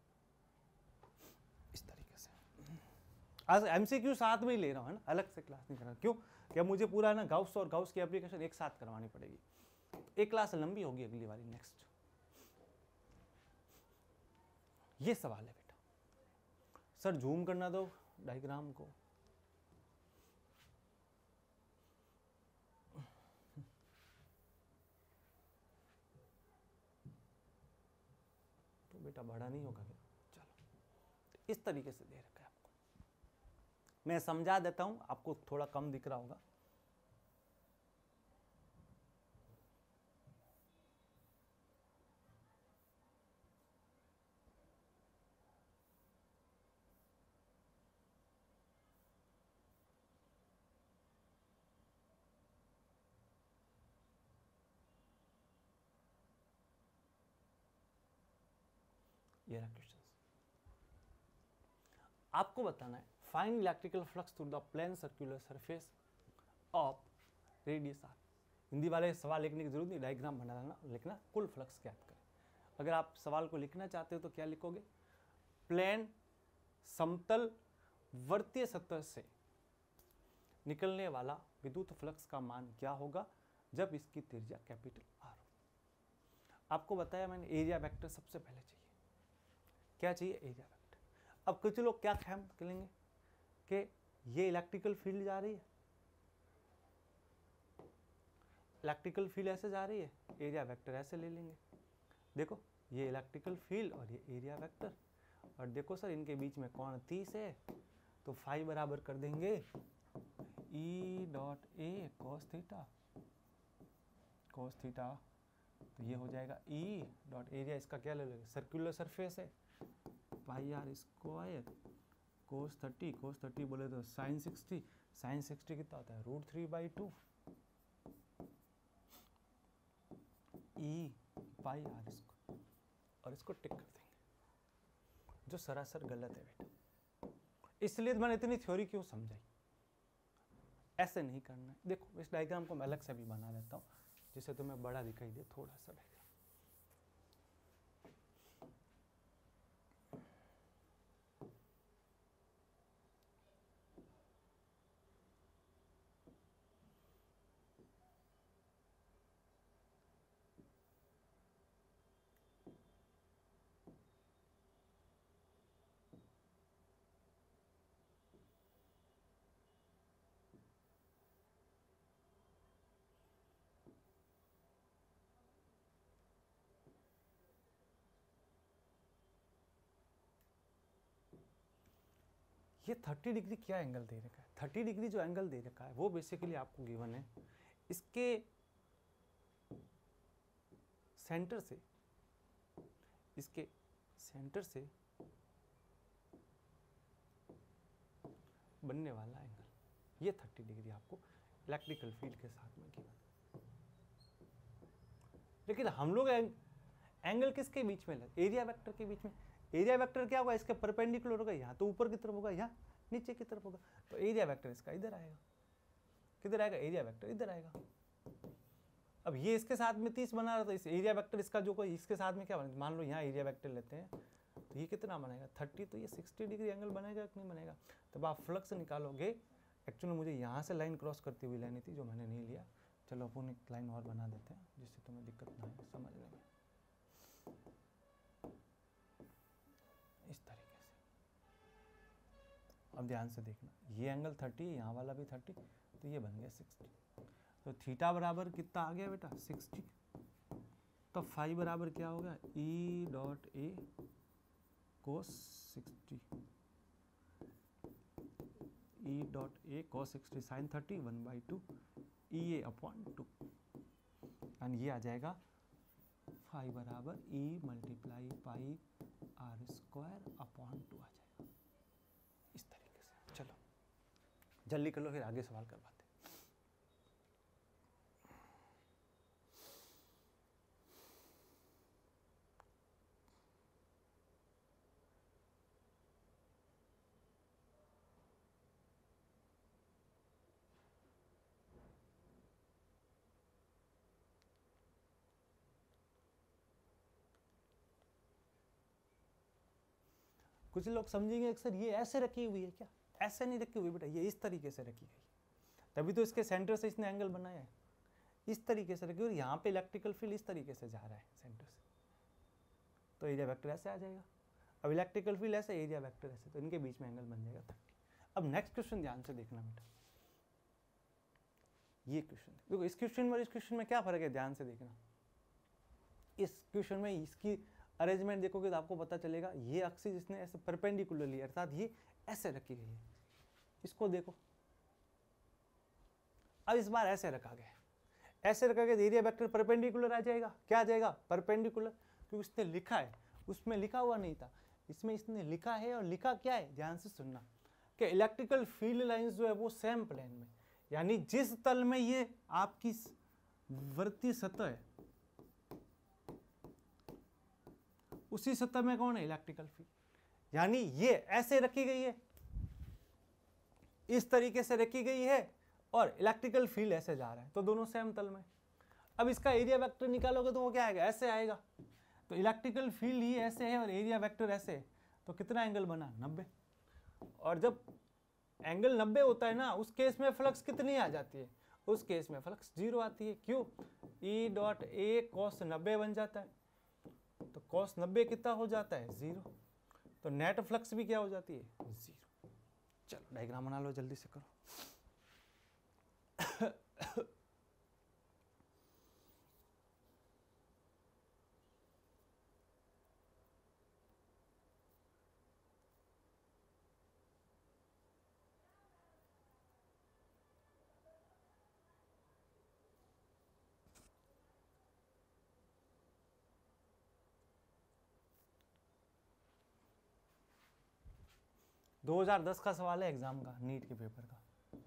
इस तरीके से। आज एमसीक्यू साथ में ही ले रहा हूँ, है ना, अलग से क्लास नहीं कर रहा। क्यों, क्या मुझे पूरा ना गाउस और गाउस की एप्लीकेशन एक साथ करवानी पड़ेगी, एक क्लास लंबी होगी अगली बारी, नेक्स्ट। ये सवाल है बेटा, सर जूम करना दो डायग्राम को। तो बेटा बड़ा नहीं होगा क्या, चलो इस तरीके से दे रखा है आपको, मैं समझा देता हूं, आपको थोड़ा कम दिख रहा होगा। ये रहा क्वेश्चन, आपको बताना है find electrical flux through the plane circular surface of radius R. Hindi वाले सवाल लिखने की जरूरत नहीं, डायग्राम बना लेना, लिखना कुल फ्लक्स ज्ञात करें। अगर आप सवाल को लिखना चाहते हो तो क्या लिखोगे, प्लेन समतल वर्तीय सतह से निकलने वाला विद्युत फ्लक्स का मान क्या होगा जब इसकी त्रिज्या कैपिटल आर हो। आपको बताया मैंने एरिया वेक्टर सबसे पहले चाहिए, क्या चाहिए, एरिया वेक्टर। अब कुछ लोग क्या ख्याल करेंगे कि ये इलेक्ट्रिकल फील्ड जा रही है, इलेक्ट्रिकल फील्ड ऐसे जा रही है, एरिया वेक्टर ऐसे ले लेंगे। देखो ये इलेक्ट्रिकल फील्ड और ये एरिया वेक्टर, और देखो सर इनके बीच में कोण तीस है, तो फाई बराबर कर देंगे E dot A cos theta, cos theta, तो ये हो जाएगा ई डॉट एरिया, इसका क्या ले लेंगे, सर्कुलर सरफेस है, pi R square cos thirty, cos thirty बोले तो साइन सिक्सटी, साइन सिक्सटी कितना होता है, root three by two E pi R square, और इसको टिक कर देंगे, जो सरासर गलत है बेटा। इसलिए मैंने इतनी थ्योरी क्यों समझाई, ऐसे नहीं करना है। देखो इस डायग्राम को मैं अलग से भी बना देता हूँ जिससे तुम्हें बड़ा दिखाई दे थोड़ा सा डायग्राम। ये थर्टी डिग्री क्या एंगल दे रखा है, थर्टी डिग्री जो एंगल दे रखा है वो बेसिकली आपको गिवन है, इसके सेंटर से, इसके सेंटर से बनने वाला एंगल, ये थर्टी डिग्री आपको इलेक्ट्रिकल फील्ड के साथ में गिवन। लेकिन हम लोग एंग, एंगल किसके बीच में, एरिया वेक्टर के बीच में। एरिया वेक्टर क्या होगा, इसके परपेंडिकुलर होगा, यहाँ तो ऊपर की तरफ होगा, यहाँ नीचे की तरफ होगा, तो एरिया वेक्टर इसका इधर आएगा, किधर आएगा, एरिया वेक्टर इधर आएगा। अब ये इसके साथ में तीस बना रहा, तो इस एरिया वेक्टर इसका जो कोई इसके साथ में क्या बनेगा, मान लो यहाँ एरिया वेक्टर लेते हैं, तो ये कितना बनेगा थर्टी, तो ये सिक्सटी डिग्री एंगल बनेगा कि नहीं बनेगा। तब आप फ्लक्स निकालोगे, एक्चुअली मुझे यहाँ से लाइन क्रॉस करती हुई लेनी थी जो मैंने नहीं लिया, चलो अपन एक लाइन और बना देते हैं जिससे तुम्हें दिक्कत ना हो समझने में। इस तरीके से अब ध्यान से देखना, ये एंगल थर्टी है, यहाँ वाला भी थर्टी, तो ये बन गया सिक्सटी। तो थीटा बराबर कितना आ गया बेटा, सिक्सटी। तो फाई बराबर क्या होगा, E dot A cos sixty, E dot A cos sixty sine thirty one by two E A upon two, and ये आ जाएगा फाई बराबर E multiply pi R square upon two आ जाएगा इस तरीके से। चलो जल्दी कर लो, फिर आगे सवाल करवाते। कुछ लोग समझेंगे अक्सर ये ऐसे रखी हुई है क्या, ऐसे नहीं रखी हुई बेटा, ये इस तरीके से रखी गई, तभी तो इसके सेंटर से इसने एंगल बनाया है, इस तरीके से रखी, और यहाँ पे इलेक्ट्रिकल फील्ड इस तरीके से जा रहा है सेंटर से, तो एरिया वेक्टर ऐसे आ जाएगा। अब इलेक्ट्रिकल फील्ड ऐसे, एरिया वेक्टर ऐसे, तो इनके बीच में एंगल बन जाएगा थर्टी। अब नेक्स्ट क्वेश्चन ध्यान से देखना बेटा, ये क्वेश्चन देखो, इस क्वेश्चन और इस क्वेश्चन में क्या फर्क है, ध्यान से देखना। इस क्वेश्चन में इसकी अरेंजमेंट देखोगे तो आपको पता चलेगा, ये एक्सिस इसने ऐसे परपेंडिकुलरली, अर्थात ये ऐसे रखी गई है, इसको देखो। अब इस बार ऐसे रखा गया है, ऐसे रखा गया, एरिया वेक्टर परपेंडिकुलर आ जाएगा, क्या आ जाएगा, परपेंडिकुलर, क्योंकि इसने लिखा है, उसमें लिखा हुआ नहीं था, इसमें इसने लिखा है, और लिखा क्या है, ध्यान से सुनना, कि इलेक्ट्रिकल फील्ड लाइंस जो है वो सेम प्लेन में, यानी जिस तल में ये आपकी वर्ती सतह है उसी सतह में कौन है, इलेक्ट्रिकल फील्ड, यानी ये ऐसे रखी गई है, इस तरीके से रखी गई है, और इलेक्ट्रिकल फील्ड ऐसे जा रहा है, तो दोनों सेम तल में। अब इसका एरिया वेक्टर निकालोगे तो वो क्या आएगा, ऐसे आएगा, तो इलेक्ट्रिकल फील्ड ही ऐसे है और एरिया वेक्टर ऐसे है, तो कितना एंगल बना, नब्बे। और जब एंगल नब्बे होता है ना, उस केस में फ्लक्स कितनी आ जाती है, उस केस में फ्लक्स जीरो आती है, क्यों, ई डॉट ए कॉस नब्बे बन जाता है, तो कॉस नब्बे कितना हो जाता है, जीरो, तो नेट फ्लक्स भी क्या हो जाती है, जीरो। चलो डायग्राम बना लो, जल्दी से करो। दो हज़ार दस का सवाल है एग्जाम का, नीट के पेपर का,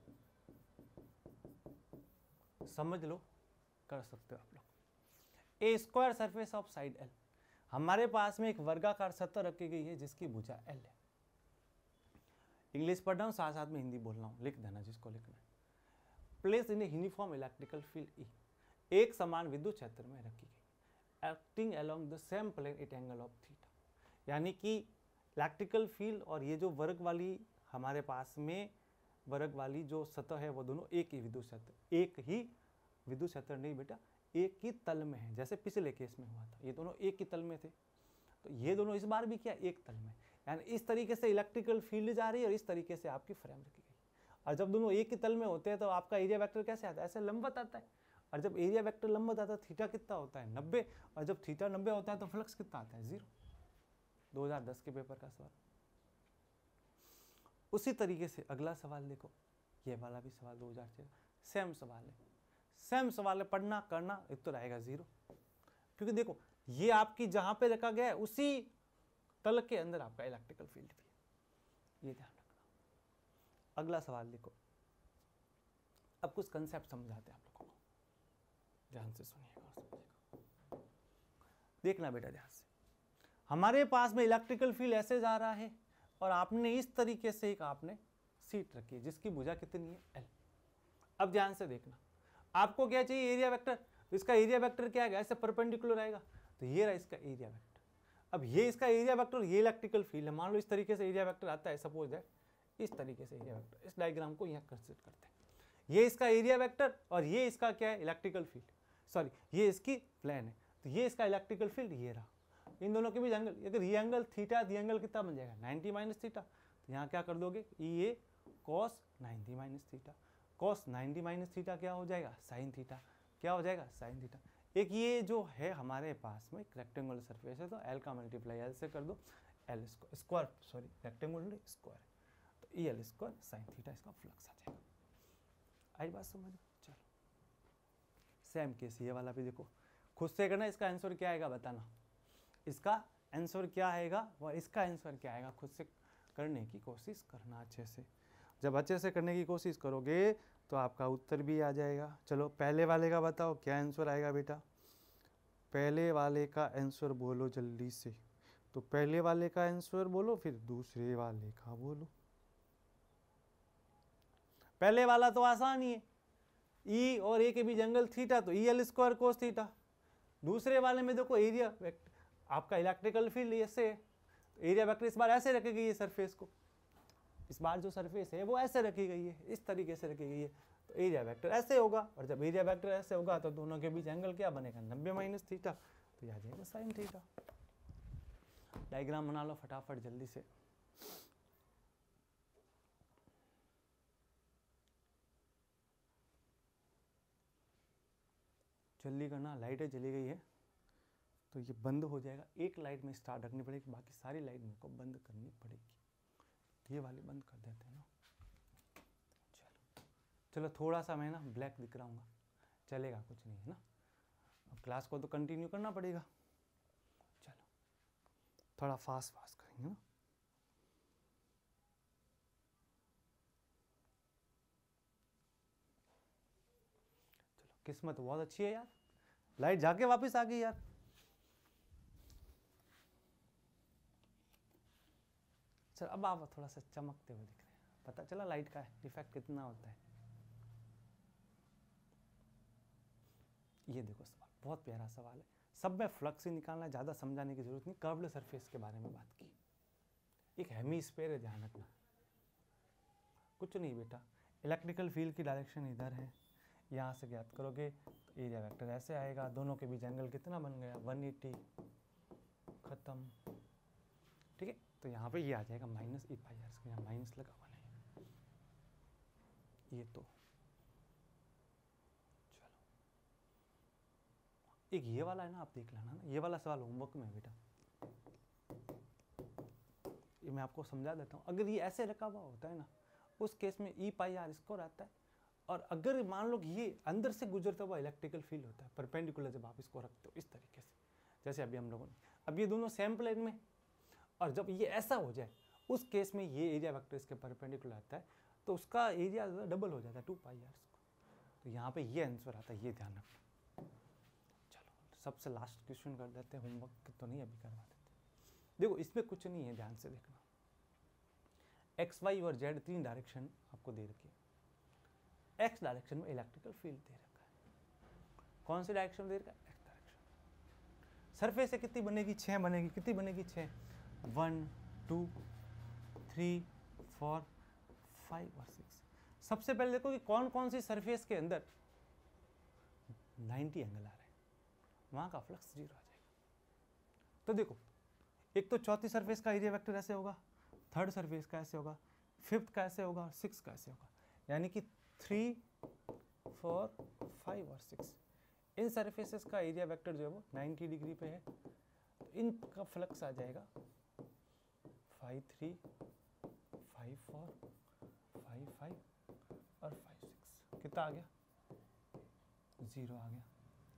समझ लो, कर सकते हो आप लोग। A square surface of side L, हमारे पास में एक वर्गाकार सतह रखी गई है जिसकी भुजा एल है। इंग्लिश पढ़ रहा हूँ, साथ साथ में हिंदी बोल रहा हूँ, लिख देना जिसको लिखना है। Place in a uniform electrical field E, एक समान विद्युत क्षेत्र में रखी गई, acting along the same plane at angle of theta, यानी कि इलेक्ट्रिकल फील्ड और ये जो वर्ग वाली हमारे पास में वर्ग वाली जो सतह है वो दोनों एक ही विद्युत क्षेत्र, एक ही विद्युत क्षेत्र नहीं बेटा, एक ही तल में है, जैसे पिछले केस में हुआ था, ये दोनों एक ही तल में थे, तो ये दोनों इस बार भी क्या एक तल में, यानी इस तरीके से इलेक्ट्रिकल फील्ड जा रही है और इस तरीके से आपकी फ्रेम रखी गई। और जब दोनों एक ही तल में होते हैं तो आपका एरिया वेक्टर कैसे आता है, ऐसे लंबवत आता है, और जब एरिया वेक्टर लंबवत आता है थीटा कितना होता है, नब्बे, और जब थीटा नब्बे होता है तो फ्लक्स कितना आता है, जीरो। दो हज़ार दस के पेपर का सवाल। उसी तरीके से अगला सवाल देखो, ये वाला भी सवाल दो हज़ार छह, सेम सवाल है, सेम सवाल है, पढ़ना करना उत्तर आएगा जीरो, क्योंकि देखो ये आपकी जहां पे रखा गया है उसी तल के अंदर आपका इलेक्ट्रिकल फील्ड भी है, ये ध्यान रखना। अगला सवाल देखो, अब कुछ कंसेप्ट समझाते हैं आप लोगों को, ध्यान से सुनिएगा और समझिएगा, देखना बेटा ध्यान से। हमारे पास में इलेक्ट्रिकल फील्ड ऐसे जा रहा है और आपने इस तरीके से एक आपने सीट रखी है जिसकी भुजा कितनी है, एल। अब ध्यान से देखना, आपको क्या चाहिए, एरिया वेक्टर, तो इसका एरिया वेक्टर क्या आएगा, ऐसे परपेंडिकुलर आएगा, तो ये रहा इसका एरिया वेक्टर। अब ये इसका एरिया वेक्टर, ये इलेक्ट्रिकल फील्ड है, मान लो इस तरीके से एरिया वेक्टर आता है, सपोज दैट इस तरीके से एरिया वेक्टर, इस डायग्राम को यहाँ कंसिडर करते हैं, ये इसका एरिया वेक्टर और ये इसका क्या है, इलेक्ट्रिकल फील्ड, सॉरी ये इसकी प्लेन है, तो ये इसका इलेक्ट्रिकल फील्ड ये रहा, इन दोनों के बीच एंगल, अगर ये एंगल थीटा, ये एंगल कितना बन जाएगा, नाइन्टी माइनस थीटा, तो यहाँ क्या कर दोगे, E A cos ninety minus theta, cos ninety minus theta क्या हो जाएगा, साइन थीटा, क्या हो जाएगा, साइन थीटा। एक ये जो है हमारे पास में एक रेक्टेंगुलर सरफेस है, तो एल का मल्टीप्लाई एल से कर दो, L square square sorry rectangular square, तो E L square sine theta इसका फ्लक्स आ जाएगा। आई बात समझ, चलो सेम केस ये वाला भी देखो, खुद से करना, इसका आंसर क्या आएगा बताना, इसका आंसर क्या आएगा और इसका आंसर क्या आएगा, खुद से करने की कोशिश करना अच्छे से। जब अच्छे से करने की कोशिश करोगे तो आपका उत्तर भी आ जाएगा। चलो पहले वाले का बताओ क्या आंसर आएगा बेटा, पहले वाले का आंसर बोलो जल्दी से। तो पहले वाले का आंसर बोलो, फिर दूसरे वाले का बोलो। पहले वाला तो आसान ही है, ई और ए के बीच एंगल थीटा, तो E L square cos theta. दूसरे वाले में देखो एरिया आपका इलेक्ट्रिकल फील्ड ऐसे है, एरिया वेक्टर इस बार ऐसे रखी गई है सरफेस को, इस बार जो सरफेस है वो ऐसे रखी गई है, इस तरीके से रखी गई है, तो एरिया वेक्टर ऐसे होगा, और जब एरिया वेक्टर ऐसे होगा तो दोनों के बीच एंगल क्या बनेगा, नब्बे माइनस थीटा, तो यह आ जाएगा साइन थीटा। डायग्राम बना लो फटाफट जल्दी से। जल्दी करना, लाइटें चली गई है तो ये बंद हो जाएगा। एक लाइट में स्टार्ट रखनी पड़ेगी, बाकी सारी लाइट मेरे को बंद करनी पड़ेगी। ये वाली बंद कर देते हैं ना। चलो चलो थोड़ा सा मैं ना ब्लैक दिख रहा हूँ, चलेगा, कुछ नहीं है ना। अब क्लास को तो कंटिन्यू करना पड़ेगा। चलो थोड़ा फास्ट फास्ट करेंगे ना। चलो किस्मत बहुत अच्छी है यार, लाइट जाके वापस आ गई यार। चल अब आप थोड़ा सा चमकते हुए दिख रहे हैं, पता चला लाइट का इफेक्ट कितना होता है। ये देखो सवाल बहुत प्यारा सवाल है, सब में फ्लक्स ही निकालना है, ज़्यादा समझाने की जरूरत नहीं। कर्व्ड सरफेस के बारे में बात की, एक हेमीस्फीयर है, ध्यान रखना। कुछ नहीं बेटा, इलेक्ट्रिकल फील्ड की डायरेक्शन इधर है, यहाँ से ज्ञात करोगे तो एरिया वेक्टर ऐसे आएगा, दोनों के बीच एंगल कितना बन गया, वन एटी, खत्म। ठीक है, तो यहाँ पे ये आ जाएगा माइनस ई पाई आर, यहाँ माइनस लगा हुआ नहीं, ये तो चलो। एक ये वाला है ना, आप देख लेना ना, ये वाला सवाल होमवर्क में है बेटा, ये मैं आपको समझा देता हूँ। अगर ये ऐसे रखा हुआ होता है ना, उस केस में ई पाई आर इसको रहता है, और अगर मान लो कि ये अंदर से गुजरता हुआ इलेक्ट्रिकल फील्ड होता है परपेंडिकुलर, जब आप इसको रखते हो इस तरीके से, जैसे अभी हम लोगों ने, अब ये दोनों सेम प्लेन में, और जब ये ऐसा हो जाए उस केस में ये एरिया वेक्टर इसके परपेंडिकुलर आता है, तो उसका एरिया डबल हो जाता है, टू पाई आर। तो यहाँ पे ये आंसर आता है, ये ध्यान रखना। चलो सबसे लास्ट क्वेश्चन कर देते हैं, होमवर्क तो नहीं अभी करवा देते। देखो इसमें कुछ नहीं है, ध्यान से देखना। एक्स वाई और जेड तीन डायरेक्शन आपको दे रखी है। एक्स डायरेक्शन में इलेक्ट्रिकल फील्ड दे रखा है, कौन सी डायरेक्शन दे रखा है, एक्स डायरेक्शन। सरफेस से कितनी बनेगी, छः बनेगी, कितनी बनेगी, छः, one two three four five और सिक्स। सबसे पहले देखो कि कौन कौन सी सरफेस के अंदर नाइन्टी एंगल आ रहे हैं, वहां का फ्लक्स जीरो आ जाएगा। तो देखो एक तो चौथी सरफेस का एरिया वेक्टर ऐसे होगा, थर्ड सरफेस का ऐसे होगा, फिफ्थ का ऐसे होगा और सिक्स का ऐसे होगा, यानी कि थ्री फोर फाइव और सिक्स, इन सरफेसेस का एरिया वेक्टर जो है वो नाइन्टी डिग्री पे है, तो इनका फ्लक्स आ जाएगा five three five four five five और फाइव सिक्स। कितना आ गया, जीरो आ गया।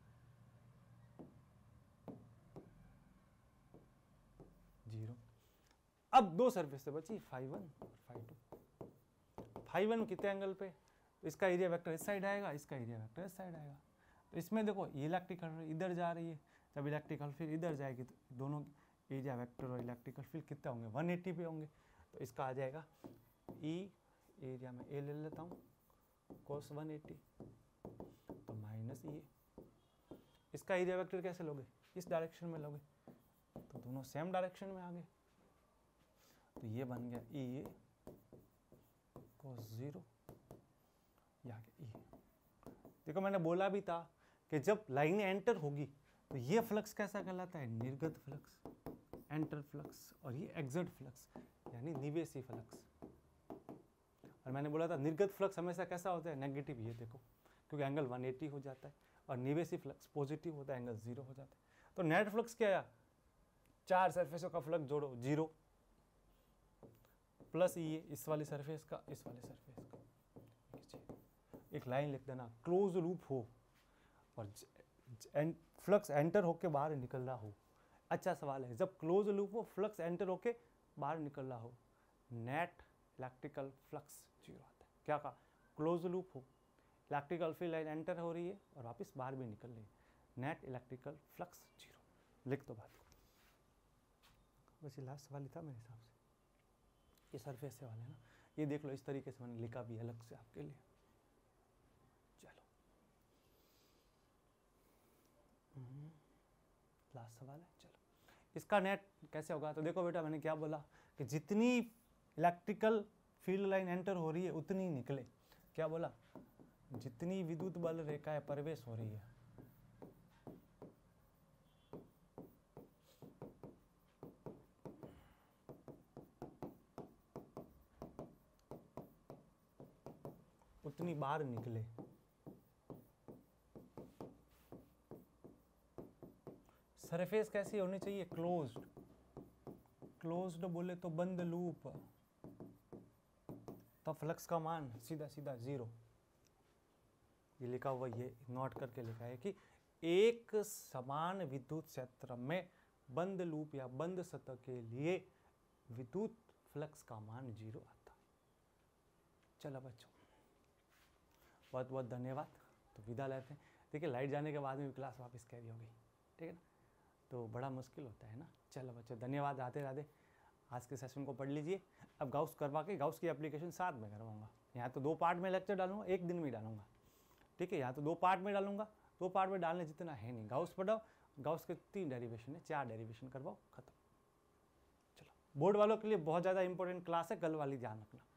जीरो। अब दो सरफेस से बची, फाइव वन और फाइव टू। फाइव वन कितने एंगल पे, तो इसका एरिया वेक्टर इस साइड आएगा, इसका एरिया वेक्टर इस साइड आएगा। तो इसमें देखो ये इलेक्ट्रिकल इधर जा रही है, जब इलेक्ट्रिकल फील्ड इधर जाएगी तो दोनों एरिया वेक्टर और इलेक्ट्रिकल फील्ड कितने होंगे, वन एटी पे होंगे। तो इसका आ जाएगा ई, एरिया में ए ले लेता हूँ, कोस वन एटी, तो माइनस ई। इसका एरिया वेक्टर कैसे लोगे, इस डायरेक्शन में लोगे, तो दोनों सेम डायरेक्शन में आ गए, तो ये बन गया ई ए कोस जीरो, ये आ गया ई। देखो मैंने बोला भी था कि जब लाइन एंटर होगी तो ये फ्लक्स कैसा कहलाता है, निर्गत फ्लक्स, एंटर फ्लक्स, और ये एग्जिट फ्लक्स, यानी निवेशी फ्लक्स। और मैंने बोला था निर्गत फ्लक्स हमेशा कैसा होता है, नेगेटिव। ये देखो, क्योंकि एंगल एक सौ अस्सी हो जाता है, और निवेशी फ्लक्स पॉजिटिव होता है, एंगल जीरो हो जाता है। तो नेट फ्लक्स क्या आया, चार सरफेसों का फ्लक्स जोड़ो, जीरो, प्लस ये इस वाली सरफेस का, इस वाली सरफेस का। एक लाइन लिख देना, क्लोज लूप हो और फ्लक्स एंटर होके बाहर निकल रहा हो। अच्छा सवाल है, जब क्लोज लूप हो, फ्लक्स एंटर होके बाहर निकल रहा हो, नेट इलेक्ट्रिकल फ्लक्स जीरो आता है। क्या कहा, क्लोज लूप हो, इलेक्ट्रिकल फील्ड लाइन एंटर हो रही है और वापस बाहर भी निकल रही है, नेट इलेक्ट्रिकल फ्लक्स जीरो। लिख दो बात को। बस ये लास्ट सवाल ही था मेरे हिसाब से, ये सरफेस से वाले है ना, ये देख लो, इस तरीके से मैंने लिखा भी अलग से आपके लिए। चलो लास्ट सवाल है। चलो इसका नेट कैसे होगा, तो देखो बेटा मैंने क्या बोला कि जितनी इलेक्ट्रिकल फील्ड लाइन एंटर हो रही है उतनी निकले। क्या बोला, जितनी विद्युत बल रेखाएं प्रवेश हो रही है उतनी बाहर निकले। सरफेस कैसी होनी चाहिए, क्लोज्ड। क्लोज्ड बोले तो बंद लूप, तो फ्लक्स का मान सीधा सीधा जीरो। ये लिखा हुआ, ये नोट करके लिखा है कि एक समान विद्युत क्षेत्र में बंद लूप या बंद सतह के लिए विद्युत फ्लक्स का मान जीरो आता है। चलो बच्चों, बहुत बहुत धन्यवाद। तो विदा लेते हैं। देखिए लाइट जाने के बाद में भी क्लास वापस कैरी हो गई, ठीक है ना, तो बड़ा मुश्किल होता है ना। चलो बच्चों धन्यवाद, राधे राधे। आज के सेशन को पढ़ लीजिए। अब गाउस करवा के, गाउस की एप्लीकेशन साथ में करवाऊंगा। यहाँ तो दो पार्ट में लेक्चर डालूंगा, एक दिन में डालूंगा, ठीक है। यहाँ तो दो पार्ट में डालूंगा, दो पार्ट में डालने जितना है नहीं। गाउस पढ़ाओ, गाउस के तीन डेरिवेशन है, चार डेरिवेशन करवाओ, खत्म। चलो बोर्ड वालों के लिए बहुत ज़्यादा इंपॉर्टेंट क्लास है, कल वाली ध्यान रखना।